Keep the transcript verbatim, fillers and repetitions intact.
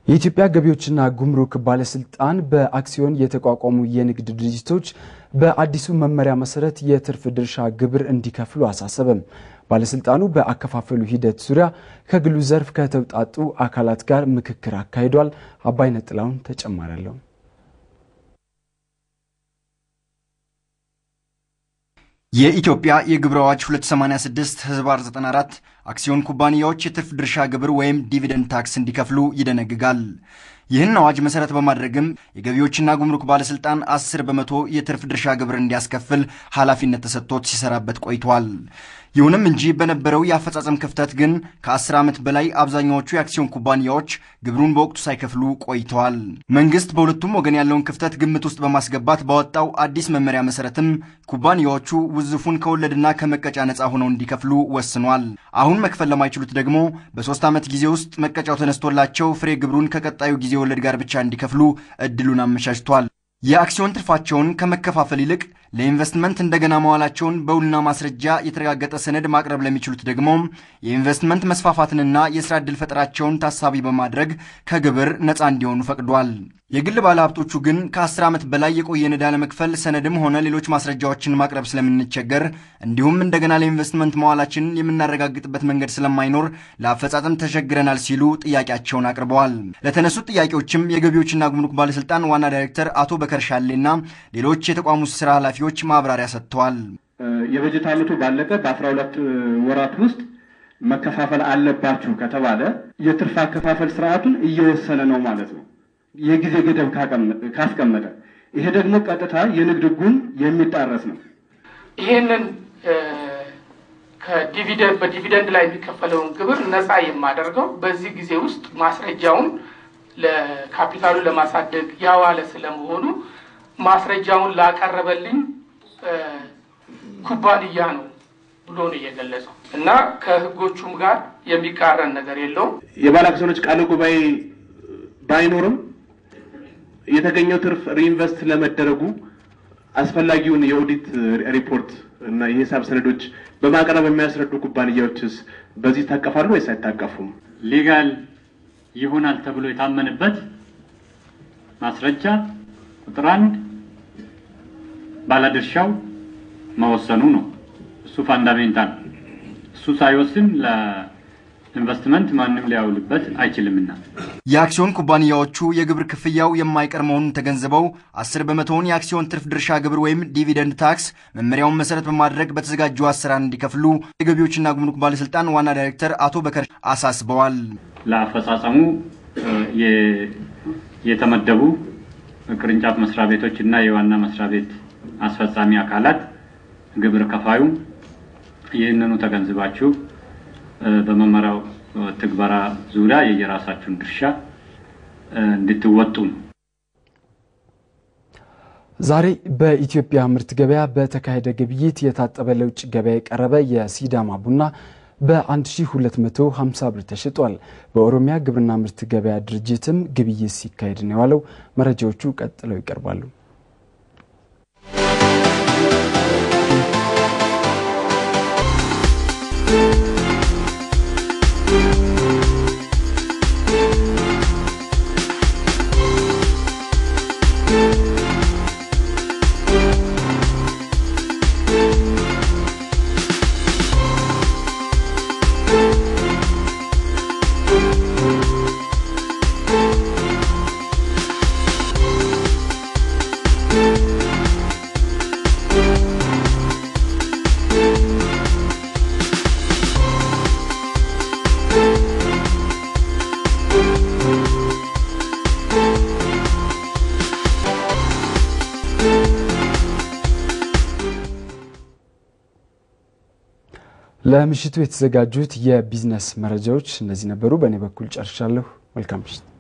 የኢትዮጵያ ገቢዎችና ጉምሩክ ባለስልጣን በአክሲዮን የተቋቋሙ የንግድ ድርጅቶች በአዲሱ መመሪያ መሰረት የትርፍ ድርሻ ግብር እንዲከፍሉ አሳሰበም። ባለስልጣኑ በአከፋፈሉ ሂደት ዙሪያ ከግሉ ዘርፍ ከተውጣጡ አካላት ጋር ምክክር አካሂዷል። አባይነህ ጥላውን ተጨማሪ አለው። የኢትዮጵያ የግብር አዋጅ ሁለት መቶ ሰማንያ ስድስት ህዝባር ዘጠና አራት አክሲዮን ኩባንያዎች የትርፍ ድርሻ ግብር ወይም ዲቪደንድ ታክስ እንዲከፍሉ ይደነግጋል። ይህን አዋጅ መሰረት በማድረግም የገቢዎችና ጉምሩክ ባለስልጣን አስር በመቶ የትርፍ ድርሻ ግብር እንዲያስከፍል ኃላፊነት ተሰጥቶት ሲሰራበት ቆይቷል። ይሁንም እንጂ በነበረው የአፈጻጸም ክፍተት ግን ከአስር ዓመት በላይ አብዛኛዎቹ የአክሲዮን ኩባንያዎች ግብሩን በወቅቱ ሳይከፍሉ ቆይተዋል። መንግስት በሁለቱም ወገን ያለውን ክፍተት ግምት ውስጥ በማስገባት ባወጣው አዲስ መመሪያ መሰረትም ኩባንያዎቹ ውዝፉን ከወለድና ከመቀጫ ነፃ ሆነው እንዲከፍሉ ወስኗል። አሁን መክፈል ለማይችሉት ደግሞ በሶስት ዓመት ጊዜ ውስጥ መቀጫው ተነስቶላቸው ፍሬ ግብሩን ከቀጣዩ ጊዜ ወለድ ጋር ብቻ እንዲከፍሉ እድሉን አመቻችቷል። የአክሲዮን ትርፋቸውን ከመከፋፈል ይልቅ ለኢንቨስትመንት እንደገና መዋላቸውን በውልና ማስረጃ የተረጋገጠ ሰነድ ማቅረብ ለሚችሉት ደግሞ የኢንቨስትመንት መስፋፋትንና የሥራ ዕድል ፈጠራቸውን ታሳቢ በማድረግ ከግብር ነፃ እንዲሆኑ ፈቅዷል። የግል ባለሀብቶቹ ግን ከአስር ዓመት በላይ የቆየ ዕዳ ለመክፈል ሰነድም ሆነ ሌሎች ማስረጃዎችን ማቅረብ ስለምንቸገር እንዲሁም እንደገና ለኢንቨስትመንት መዋላችንን የምናረጋግጥበት መንገድ ስለማይኖር ለአፈጻጸም ተቸግረናል ሲሉ ጥያቄያቸውን አቅርበዋል። ለተነሱት ጥያቄዎችም የገቢዎችና ጉምሩክ ባለስልጣን ዋና ዳይሬክተር አቶ በከር ሻሌና ሌሎች የተቋሙ ስራ ኃላፊዎች ማብራሪያ ሰጥተዋል። የበጀት ዓመቱ ባለቀ በአስራ ሁለት ወራት ውስጥ መከፋፈል አለባችሁ ከተባለ የትርፍ አከፋፈል ስርዓቱን እየወሰነ ነው ማለት ነው። የጊዜ ገደብ ካስቀመጠ ይሄ ደግሞ ቀጥታ የንግድ ህጉን የሚጣረስ ነው። ይሄንን ከዲቪደንድ በዲቪደንድ ላይ የሚከፈለውን ግብር ነፃ የማደርገው በዚህ ጊዜ ውስጥ ማስረጃውን ለካፒታሉ ለማሳደግ ያዋለ ስለመሆኑ ማስረጃውን ላቀረበልኝ ኩባንያ ነው ብሎ ነው የገለጸው እና ከህጎቹም ጋር የሚቃረን ነገር የለውም። የባለ አክሲዮኖች ቃለ ጉባኤ ባይኖርም የተገኘው ትርፍ ሪኢንቨስት ለመደረጉ አስፈላጊውን የኦዲት ሪፖርት እና የሂሳብ ሰነዶች በማቅረብ የሚያስረዱ ኩባንያዎችስ በዚህ ታቀፋሉ ወይስ አይታቀፉም? ሊጋል ይሆናል ተብሎ የታመነበት ማስረጃ ቁጥር አንድ ባለድርሻው መወሰኑ ነው። እሱ ፋንዳሜንታል። እሱ ሳይወስን ለኢንቨስትመንት ማንም ሊያውልበት አይችልምና የአክሲዮን ኩባንያዎቹ የግብር ክፍያው የማይቀር መሆኑን ተገንዝበው አስር በመቶውን የአክሲዮን ትርፍ ድርሻ ግብር ወይም ዲቪደንድ ታክስ መመሪያውን መሰረት በማድረግ በተዘጋጀው አሰራር እንዲከፍሉ የገቢዎችና ጉምሩክ ባለስልጣን ዋና ዳይሬክተር አቶ በከር አሳስበዋል። ለአፈጻጸሙ የተመደቡ ቅርንጫፍ መስሪያ ቤቶች እና የዋና መስሪያ ቤት አስፈጻሚ አካላት ግብር ከፋዩ ይህንኑ ተገንዝባችሁ በመመሪያው ትግበራ ዙሪያ የየራሳችሁን ድርሻ እንድትወጡ ነው። ዛሬ በኢትዮጵያ ምርት ገበያ በተካሄደ ግብይት የታጠበ ለውጭ ገበያ የቀረበ የሲዳማ ቡና በ1250 ብር ተሽጧል። በኦሮሚያ ግብርና ምርት ገበያ ድርጅትም ግብይት ሲካሄድ ነው ያለው። መረጃዎቹ ቀጥለው ይቀርባሉ። ለምሽቱ የተዘጋጁት የቢዝነስ መረጃዎች እነዚህ ነበሩ። በእኔ በኩል ጨርሻለሁ። መልካም ምሽት።